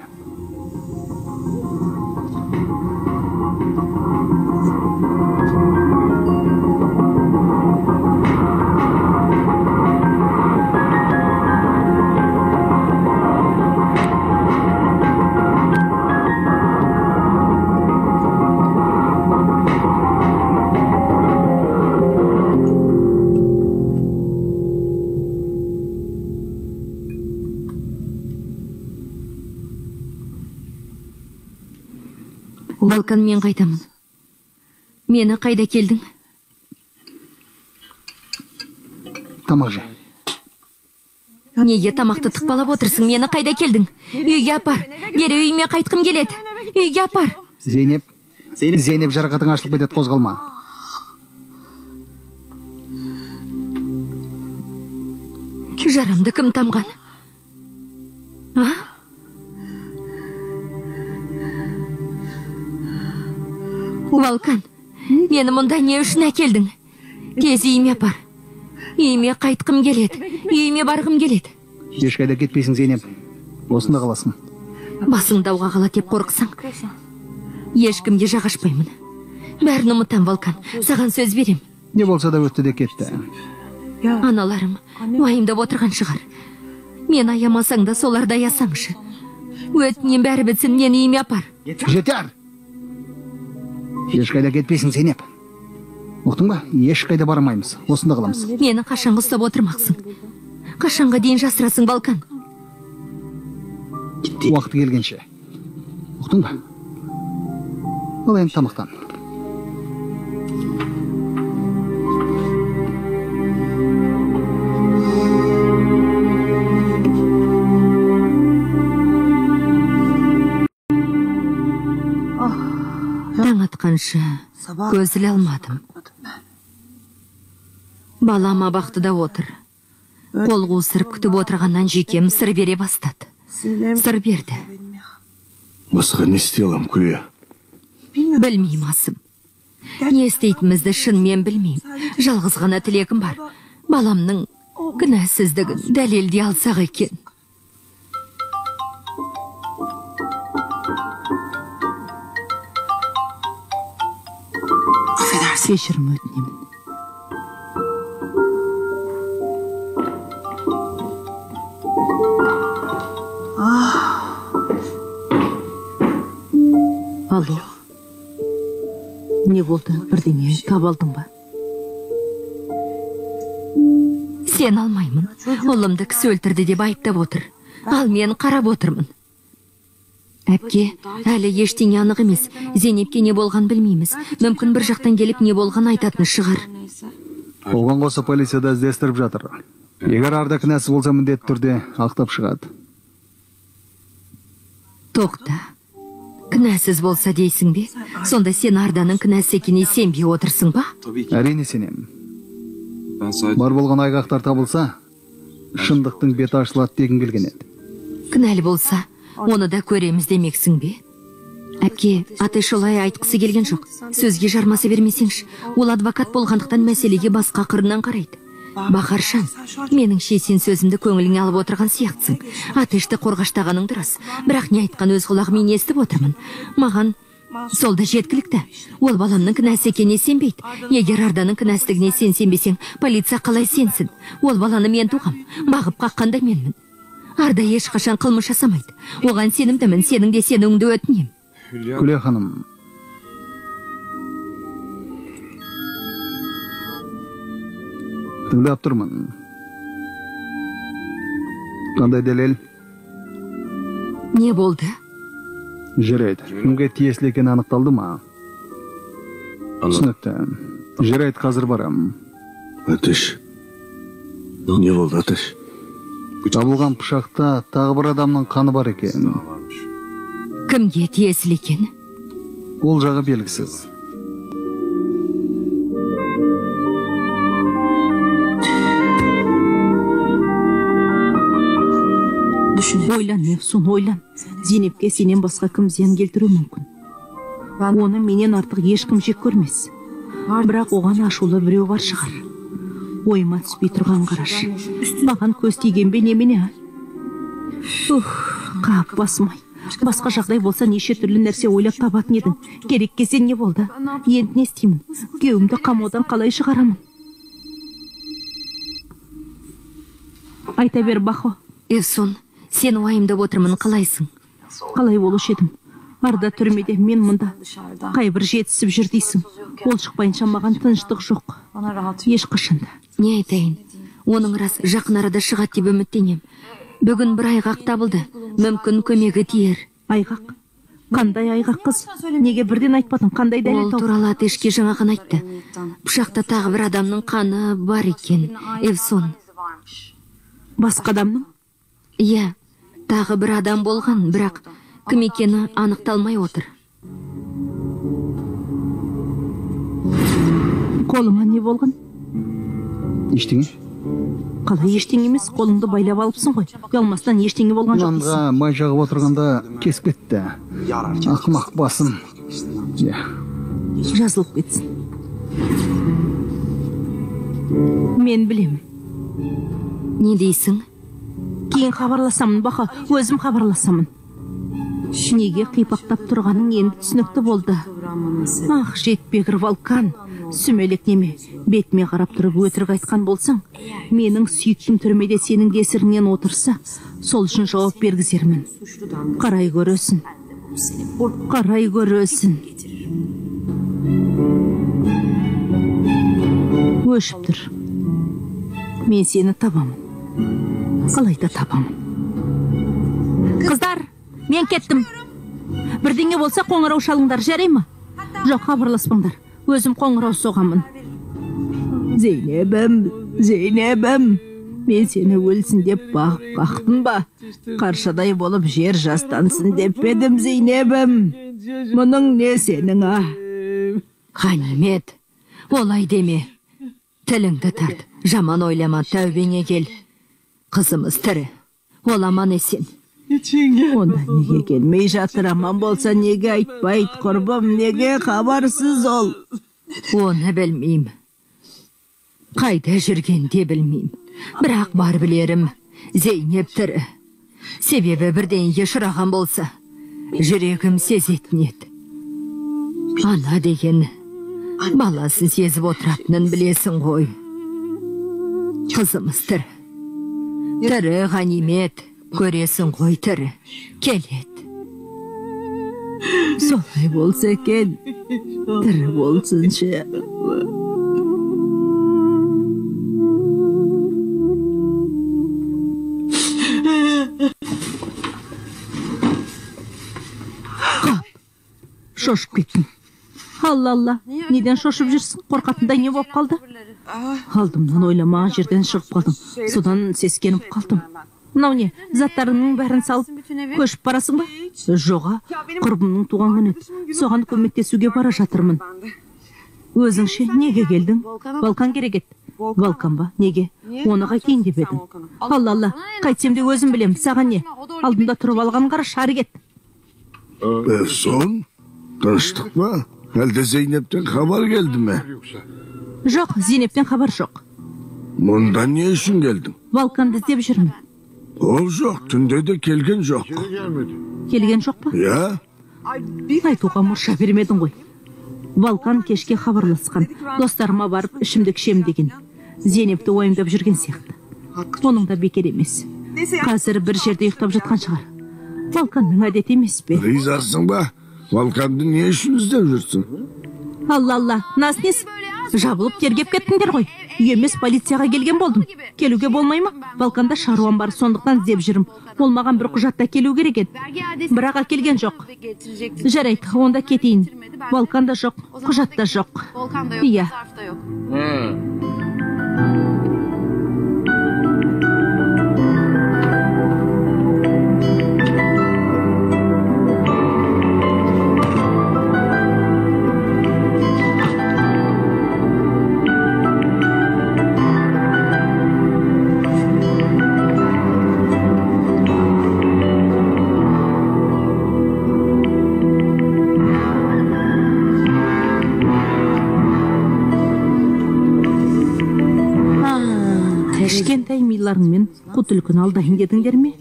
Балкан, мен қайтамын. Мені қайда келдің? Тамақ же. Неге тамақты тықпалап отырсың? Мені қайда келдің? Үйге апар. Бері үйіме қайтқым келеді. Үйге апар. Зейнеп, жарақатың ашылып кетеді, қозғалма. Жарамды кім тамған? Балкан, мені мұнда не үшін әкелдің? Тез үйіме апар. Үйіме қайтқым келеді. Үйіме барғым келеді. Ешқайда кетпейсің, Зейнеп. Осында қаласың. Басың дауға қала деп қорықсаң, ешкімге жағашпаймын. Бәрін ұмытам, Балкан. Саған сөз берем. Не болса да өтті де кетті. Аналарым уайымдап отырған шығар. Мен аямасаң да соларды аясаңшы. Өтінен бәрі бітсін, мені үйіме апар. Жетер! Ешқайда кетпейсің, Зейнеп. Ұқтың ба? Ешқайда бармаймыз. Осында қаламыз. Мені қашанғы ұстап отырмақсың? Қашанға дейін жасырасың, Балкан? Уақыты келгенше. Ұқтың ба? Ал енді тамақтан. Таң атқанша көз іле алмадым. Балам абақтыда отыр. Қол қусырып күтіп отырғаннан жүйкем сыр бере бастады. Сыр берді. Басқа не істей алам, Күлия? Білмеймін, Асым. Не істейтінімізді шын мен білмеймін. Жалғыз ғана тілегім бар. Баламның кінәсіздігін дәлелдей алсақ екен. Кешірім өтінемін. Алло. Не болды? Бірдеңе таба алдың ба? Сен алмаймын. Ұлымды кісі өлтірді деп айыптап отыр. Ал мен қарап отырмын. Әпке, әлі ештеңе анық емес. Зейнепке не болған білмейміз. Мүмкін бір жақтан келіп не болған айтатын шығар. Оған қоса полицияда іздестіріп жатыр. Егер Арда кінәсі болса, міндетті түрде ақтап шығады. Тоқта. Кінәсіз болса дейсің бе? Сонда сен Арданың кінәсі екеніне сенбей отырсың ба? Әрине сенемін. Бар болған айғақтар табылса, шындықтың беті ашылады дегім келген еді. Кінәлі болса, оны да көреміз демексің бе? Әпке, Атеш олай айтқысы келген жоқ. Сөзге жармасы бермесеңші. Ол адвокат болғандықтан мәселеге басқа қырынан қарайды. Бақаршан, меніңше сен сөзімді көңіліңе алып отырған сияқтысың. Атешті қорғаштағаның дұрыс. Бірақ не айтқан өз құлағымен естіп отырмын. Маған сол да жеткілікті. Ол баламның кінәсі екеніне сенбейді. Егер Арданың кінәсіздігіне сен сенбесең, полиция қалай сенсін? Ол баланы мен туғам, бағып қаққанда менмін. Арда ешқашан қылмыс жасамайды. Оған сенімдімін, сенің де сенуіңді өтінем. Күле ханым, тыңдап тұрмын. Қандай дәлел? Не болды? Жарайды. Кімге тиесілі екені анықталды ма? Түсінікті. Жарайды, қазір барам. Атеш. Не болды, Атеш? Табылған пышақта тағы бір адамның қаны бар екен. Кімге тиесілі екен? Ол жағы белгісіз. Ойлан, Эфсон, ойлан. Зейнепке сенен басқа кім зиян келтіруі мүмкін. Оны менен артық ешкім жек көрмес. Бірақ оған ашулы біреу бар шығар. Ойыма түспей тұрған қараш. Маған көз тиген бе немене? Қап басмай. Басқа жағдай болса неше түрлі нәрсе ойлап табатын едің. Керек кезде не болды? Енді не істеймін? Күйеуімді қамаудан қалай шығарамын? Айта бер, Бахо. Эфсон, сен уайымдап отырмын, қалайсың? Қалай болушы едім? Арда түрмеде, мен мұнда. Қайбір жетісіп жүр дейсің. Ол шықпайынша маған тыныштық жоқ. Ешқашанда. Не айтайын? Оның рас жақын арада шығады деп үміттенем. Бүгін бір айғақ табылды. Мүмкін көмегі тиер. Айғақ? Қандай айғақ қыз? Неге бірден айтпадың? Қандай дәлел Ол тауып? туралы Атешке жаңа ғана айтты. Пышақта тағы бір адамның қаны бар екен. Эфсон. Басқа адамның? Иә, тағы бір адам болған, бірақ кім екені анықталмай отыр. Қолыма не болған? Ештеңе? Қалай ештеңе емес, қолыңды байлап алыпсың ғой. Ұялмастан ештеңе болған жоқ дейсің. Нанға май жағып отырғанда кесіп кетті. Ақымақ басым. Иә. Жазылып кетсін. Мен білемін. Не дейсің? Кейін хабарласамын, Баха, өзім хабарласамын. Неге қипақтап тұрғаның енді түсінікті болды. Ах, жетпегір Волкан, сүмелек неме, бетіме қарап тұрып өтірік айтқан болсаң, менің сүйіктім түрмеде сенің кесіріңнен отырса, сол үшін жауап бергізермін. Қарай көресің. Қарай көресің. Өшіп тұр. Мен сені табамын. Қалайда табамын. Қыздар, мен кеттім. Бірдеңе болса қоңырау шалыңдар, жарай ма? Жоқ, хабарласпаңдар. Өзім қоңырау соғамын. Зейнебім, мен сені өлсін деп бағып қақтым ба? Қаршадай болып жер жастансын деп едім, Зейнебім. Мұның не сенің, а? Ғанимет, олай деме. Тіліңді тарт, жаман ойлама, тәубеңе кел. Қызымыз тірі, ол аман есен. Онда неге келмей жатыр, аман болса неге айтпайт, құрбым, неге хабарсыз ол? Оны білмейм. Қайда жүргенде білмейм. Бірақ бар білерім, Зейнеп тірі. Себебі бірдеңеге шыраған болса, жүрегім сезетін еді. Ана деген баласын сезіп отыратынын білесің ғой. Қызымыз тірі. Тірі, Ғанимет, көресің ғой тірі. Келет. Солай болса кел, тірі болсыншы. Шошып кеттім. Алла, неден шошып жүрсің? Қорқатындай не болып қалды? Алдымнан ойламаған жерден шығып қалдым. Содан сескеніп қалдым. Мынау не, заттарыңның бәрін салып, көшіп барасың ба? Жоға, құрбымның туған күні еді. Соған көмектесуге бара жатырмын. Өзіңше неге келдің? Волкан керек еді. Волкан ба? Неге? Оны қайтейін деп едім. Алла, қайтсем де өзім білем. Саған не? Алдымда тұрып алған қара шары кет. Эфсон, тыныштық па? Әлде Зейнептен хабар келді ме? Жоқ, Зейнептен хабар жоқ. Мұнда не үшін келдің? Волканды іздеп жүрмін. Ол жоқ, түнде де келген жоқ. Келген жоқ па? Я? Айтуға мұрша бермедің ғой. Волкан кешке хабарласқан. Достарыма барып ішімдік ішем деген. Зейнепті ойымдап жүрген сияқты. Оның да бекер емес. Қазір бір жерде ұйықтап жатқан шығар. Волканның әдеті емес пе? Ризасың ба? Волканды не үшін іздеп жүрсің? Алла, наснес? Жабылып тергеп кеттіңдер ғой. Үй емес, полицияға келген болдым. Келуге болмай ма? Волканда шаруам бар, сондықтан іздеп жүрім. Ол маған бір құжатта келу керек еді. Бірақ әкелген жоқ. Жарайды, онда кетейін. Волканда жоқ, құжатта жоқ. Иә. Құтылкін алдайын дедіңдер ме?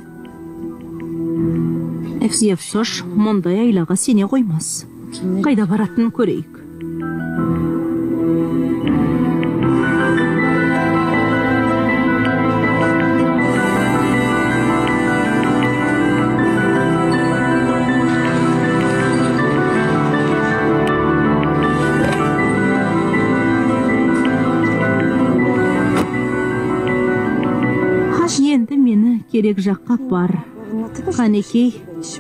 Евсош мұндай айлаға сене қоймас. Қайда баратын көрейік. Енді мені керек жаққа бар. Қанекей.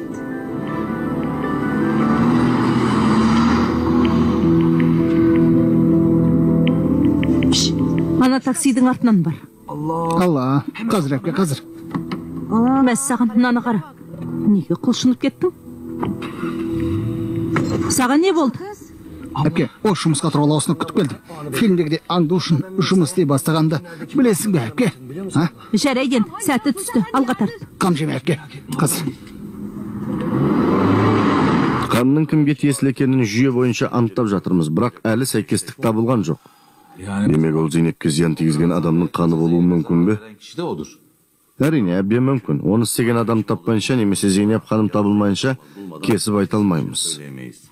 Ана таксидің артынан бар. Алла, қазір әпке, қазір. Мәс саған мынаны қара. Неге құлшынып кеттің? Саған не болды? Әпке, о жұмысқа тұрғалы осыны күтіп келдім. Фильмдегіде аңду үшін жұмыс істей бастағанды білесің бе, әпке? Жарайден, сәті түсті, алға тарт. Қам жеме, әпке, қазір. Қанның кімге тиесілі екенін жүйе бойынша анықтап жатырмыз, бірақ әлі сәйкестік табылған жоқ. Демек ол Зейнепке зиян тигізген адамның қаны болуы мүмкін бе? Әрине, әбден мүмкін. Оны істеген адам таппайынша немесе Зейнеп ханым табылмайынша кесіп айта алмаймыз.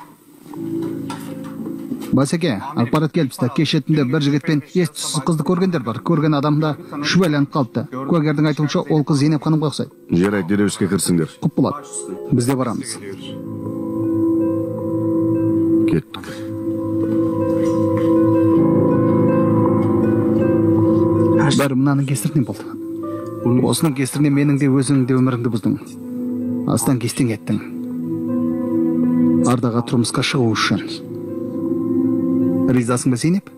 Басеке, ақпарат келіпсті. Кешетінде бір жігітпен ес-түссіз қызды көргендер бар. Көрген адамда шүбәланып қалыпты. Куәгердің айтуынша ол қыз Зейнеп ханымға ұқсайды. Жарайды, дереу іске кірсіңдер. Құп болады. Біз де барамыз. Кеттік. Бәрі мынаның кесірінен болды. Осының кесірінен менің де өзіңнің де өміріңді бұздың. Астан кестен еттің. Ардаға тұрмысқа шығу үшін. Ризасың ба, Зейнеп?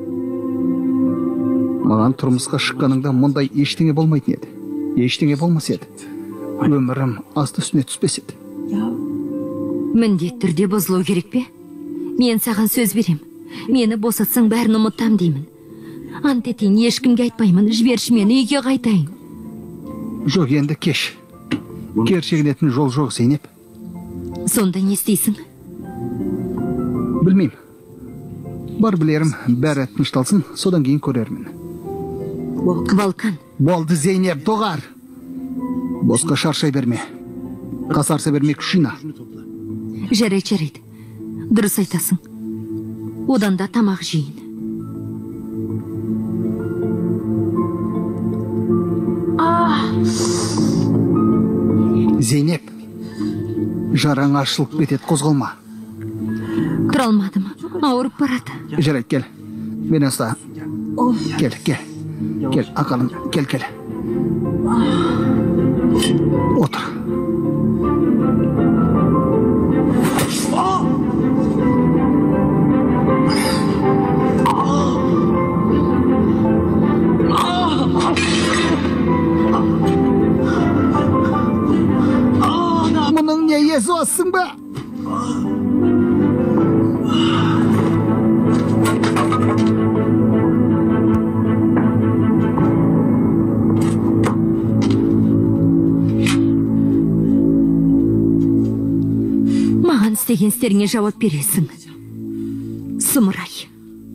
Маған тұрмысқа шыққаныңда мұндай ештеңе болмайтын еді. Ештеңе болмас еді. Өмірім асты үстіне түспес еді. Міндетті түрде бұзылу керек пе? Мен саған сөз берем. Мені босатсаң бәрін ұмытам деймін. Ант етейін, ешкімге айтпаймын. Жіберші мені, үйге қайтайын. Жоқ, енді кеш. Кер шегінетін жол жоқ, Зейнеп. Сонда не істейсің? Білмеймін. Бар білерім, бәрі тынышталсын, содан кейін көрермін. Волкан. Болды, Зейнеп, доғар. Босқа шаршай берме. Қасарса берме, күшіна. Жарайды. Дұрыс айтасың. Одан да тамақ жейін. Зейнеп, жараң ашылып кетеді, қозғалма. Тұра алмадым, ауырып барады. Жарайды, кел. Мен ұста. Кел. Кел, ақалым, кел. Отыр. Мұның не есі осың ба? Маған істеген істеріңе жауап бересің. Сұмырай.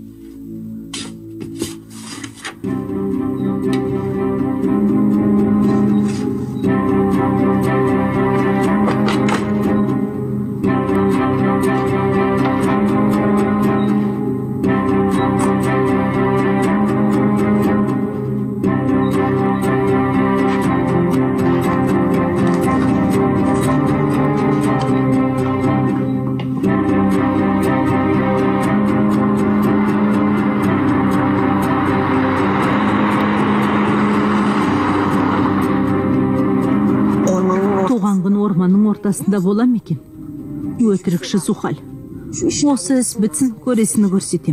Ортасында болам екен. Өтірікші Зухал. Осы іс бітсін, көресіні көрсетем.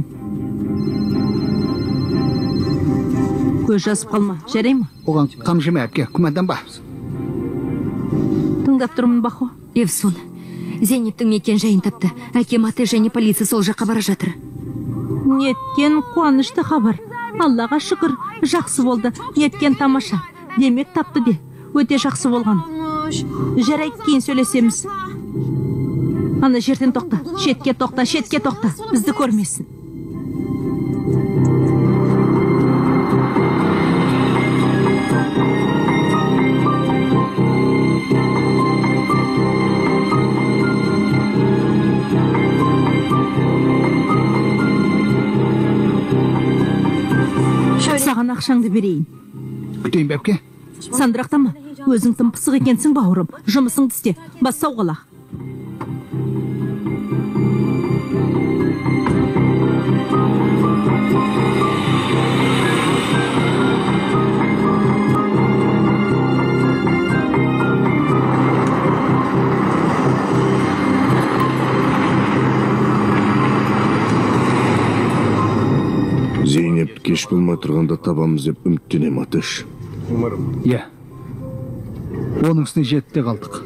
Көз жазып қалма, жарай ма? Оған қам жеме, әпке, күмәндан ба? Тыңдап тұрмын, Бахо. Евсун, Зейнептің мекен жайын тапты. Әкем аты және полиция сол жаққа бара жатыр. Неткен қуанышты хабар. Аллаға шүкір, жақсы болды. Неткен тамаша. Демек тапты де. Өте жақсы болған. Жарай, кейін сөйлесеміз. Ана жерден тоқта. Шетке тоқта. Бізді көрмесін. Ақшаңды берейін. Күтейін бәпке. Сандырақтама. Өзің тым пысық екенсің бауырым. Жұмысыңды істе. Бас сауғала. Зейнеп кеш болмай тұрғанда табамыз деп үміттенем, Атеш. Иә. Оның үстіне жетте қалдық.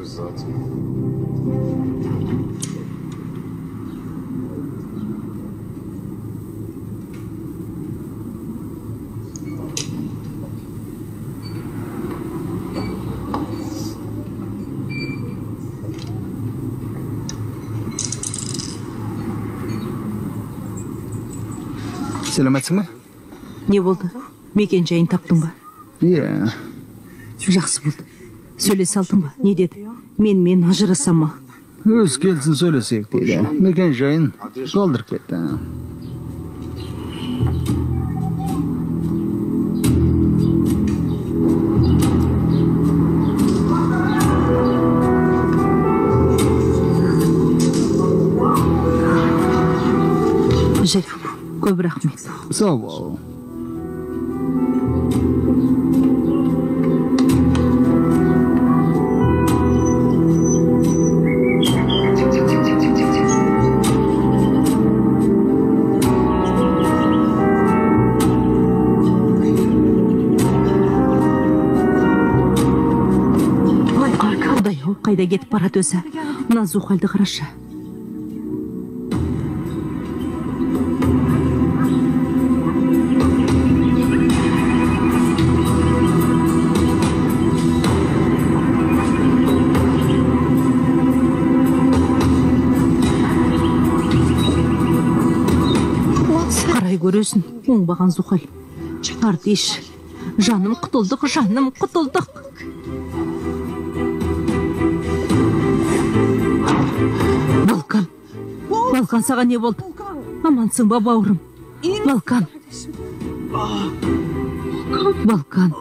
Сәлеметсің бе? Не болды? Мекен жайын таптың ба? Иә. Жақсы болды. Сөйлесе алдың ба? Не деді? Мен ажырасам ма? Өз келсін сөйлесек дейді. Мекен жайын қалдырып кетті. Жай, көп рахмет. Сау бол. Құдай-ау, қайда кетіп барады өзі? Мына Зухалды қарашы. Қарай көресін, оңбаған Зухал. Ардеш, жаным құтылдық, жаным құтылдық. Балқан, саған не болды? Амансың ба, бауырым? Балқан. Балқан.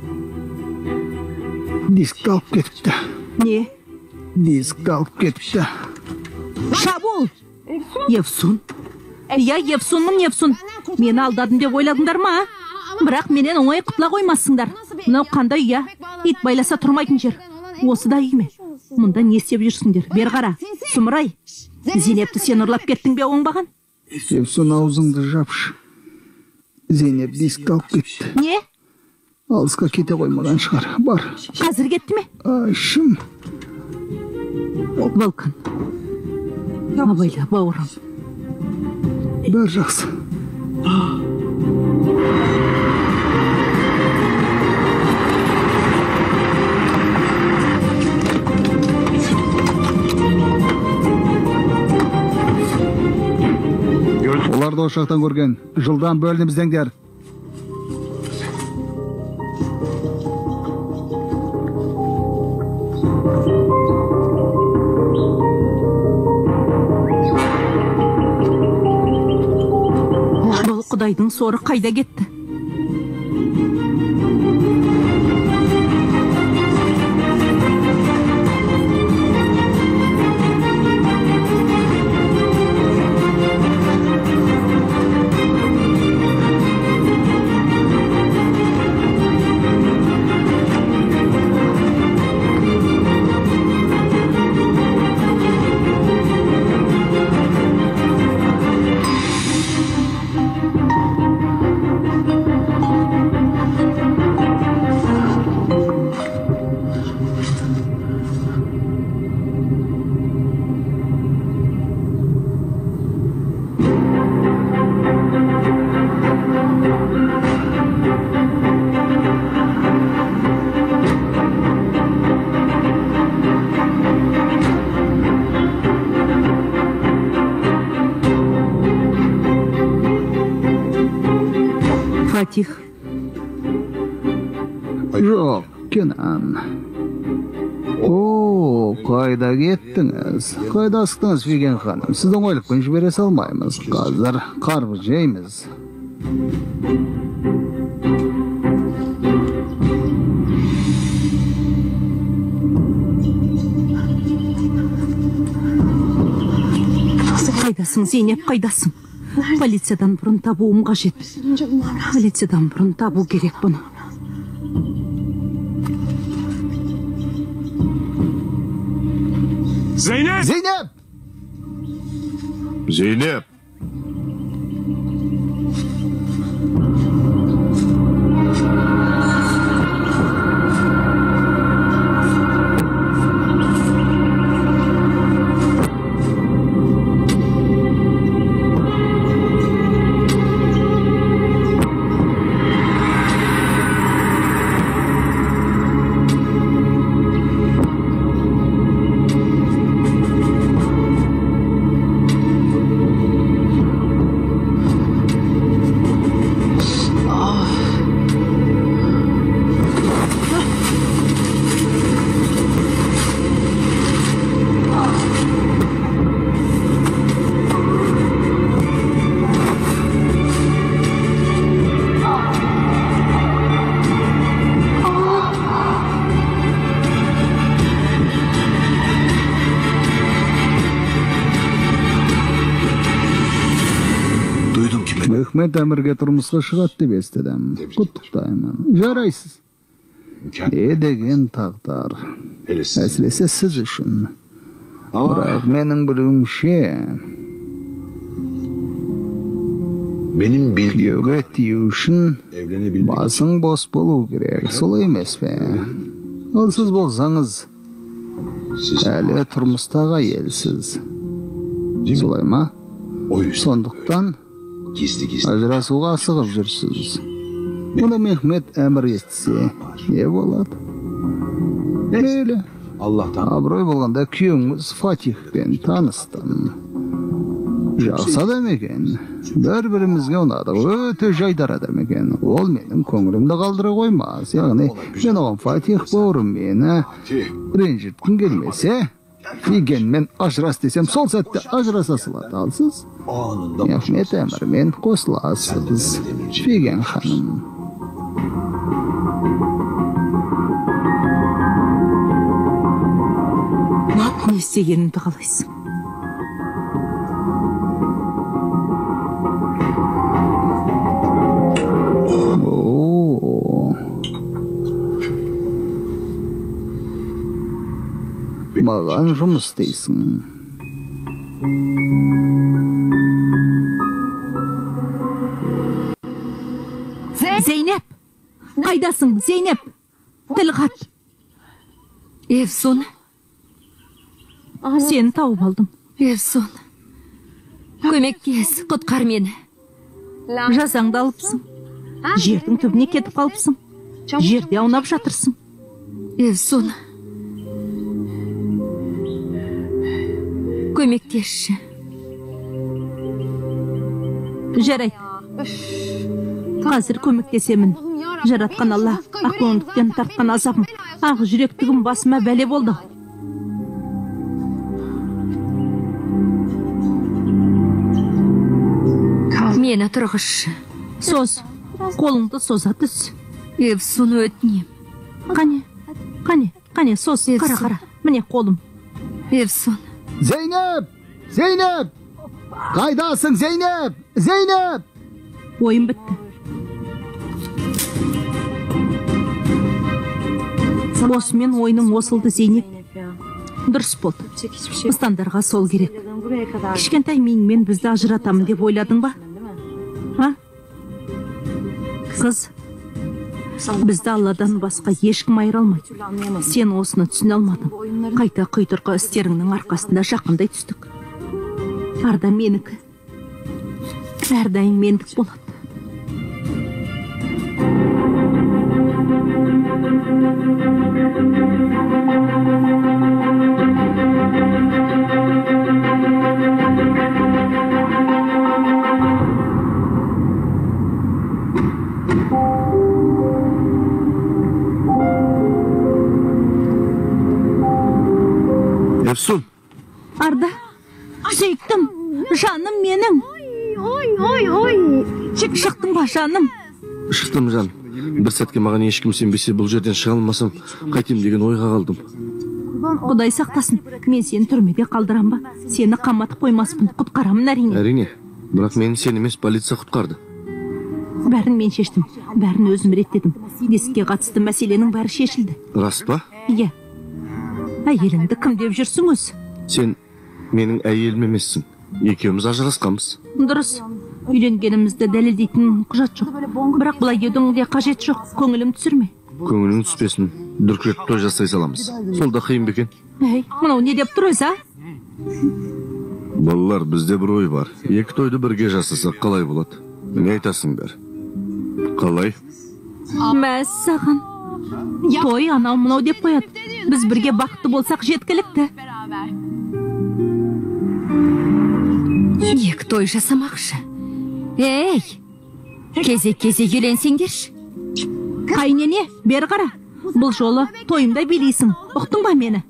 Диск алып кетіпті. Не? Диск алып кетіпті. Шабуыл! Евсун. Я Евсунмын, Евсун. Мені алдадым деп ойладыңдар ма? Бірақ менен оңай құтыла қоймассыңдар. Мынау қандай ұя? Ит байласа тұрмайтын жер. Осы да үй ме? Мұнда не істеп жүрсіңдер? Бер қара. Сұмырай. Зейнепті сен ұрлап кеттің бе, оңбаған? Евсун, аузыңды жапшы. Зейнеп диск алып кетті. Не? Алысқа кете қоймаған шығар. Бар. Қазір кетті ме? Айшым. Балқан. Абайла, бауырым. Бәр жақсы. Оларды ошақтан көрген. Жылдан бөлініп іздеңдер. Бұл құдайдың соры қайда кетті? Фатих. Жоқ, Кенан. О, қайда кеттіңіз? Қайда асықтыңыз, Фиген ханым? Сізді оңайлықпен жібере салмаймыз. Қазір қарбыз жейміз. Қайдасың, Зейнеп, қайдасың? Полициядан бұрын табуым қажет. Полициядан бұрын табу керек бұны. Zeynep! Зейнеп! Зейнеп! Мехмет әмірге тұрмысқа шығады деп естідім. Құттықтаймын. Жарайсыз. Не деген тағдыр. Әсіресе сіз үшін. Бірақ менің білуімше, күйеуге тию үшін басың бос болу керек. Солай емес пе? Ал сіз болсаңыз, әлі тұрмыстағы әйелсіз. Солай ма? Сондықтан ажырасуға асығып жүрсіз. Мұны Мехмет әмір естісе, не болады? Мейлі. Абырой болғанда күйеуіңіз Фатихпен таныстым. Жақсы адам екен. Бір-бірімізге ұнадық. Өте жайдар адам екен. Ол менің көңілімді қалдыра қоймас. Яғни, мен оған Фатих бауырым мені ренжіткім келмесе, егер мен ажырас десем, сол сәтте ажыраса салады. Алсыз? Мехмет әмірмен қосыласыз. Фиген ханым. Не істегенімді қалайсың? Маған жұмыс істейсің. Зейнеп! Қайдасың, Зейнеп? Тіл қат. Евсун, Сені тауып алдым. Евсун. Көмектес, құтқар мені. Жазаңды алыпсың. Жердің түбіне кетіп қалыпсың. Жерде аунап жатырсың. Евсун. Көмектесші. Жарайды. Қазір көмектесемін. Жаратқан Алла, ақкөңілдіктен тартқан азабым, ақ жүректігім басыма бәле болды. Мені тұрғызшы. Соз, қолыңды соза түс. Евсун, өтінем. Қане, соз, қара. Міне қолым. Евсун. Зейнеп! Зейнеп! Қайдасың, Зейнеп! Зейнеп! Ойым бітті. Осымен ойыным осылды, Зейнеп. Дұрыс болды. Ұстандарға сол керек. Кішкентай менімен бізді ажыратамын деп ойладың ба? Қыз, бізді Алладан басқа ешкім айыра алмайды. Сен осыны түсіне алмадың. Қайта құйтырқы істеріңнің арқасында жақындай түстік. Арда менікі. Әрдайым мендік болады. Евсун! Арда, сүйіктім, жаным менің. Шықтың ба, жаным? Шықтым, жан. Бір сәтке маған ешкім сенбесе, бұл жерден шыға алмасам, қайтем деген ойға қалдым. Құдай сақтасын, мен сені түрмеде қалдырам ба? Сені қаматып қоймаспын, құтқарамын әрине. Әрине, бірақ мені сен емес полиция құтқарды. Бәрін мен шештім, бәрін өзім реттедім. Десікке қатысты мәселенің бәрі шешілді. Рас па? Иә. Әйеліңді кім деп жүрсің өзі? Сен менің әйелім емессің. Екеуміз ажырасқанбыз. Дұрыс. Үйленгенімізді дәлелдейтін құжат жоқ. Бірақ бұлай деудің де қажет жоқ. Көңілім түсірме. Көңілің түспесін. Дүркірет той жасай саламыз. Сол да қиын бекен. Әй, мынау не деп тұр өзі, а? Балалар, бізде бір ой бар. Екі тойды бірге жасасақ қалай болады? Не айтасыңдар? Қалай? Мәссаған. Той анау мынау деп қояды. Біз бірге бақытты болсақ жеткілікті. Екі той жасамақшы. Ей, кезек-кезек үйленсеңдерші. Қайнене, бері қара. Бұл жолы тойымда билейсің. Ұқтың ба мені?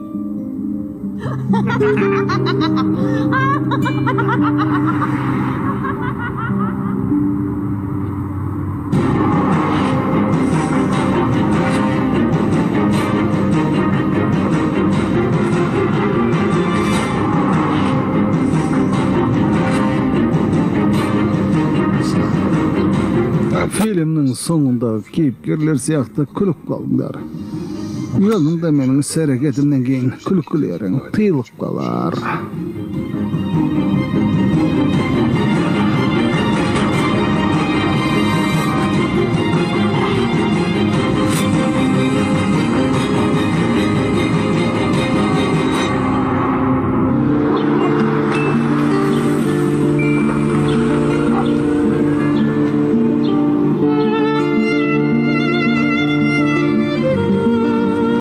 Filmнің соңындағы кейіпкерлер сияқты күліп қалыңдар. Жолыңда менің іс-әрекетімнен кейін күлкілерің тыйылып қалар.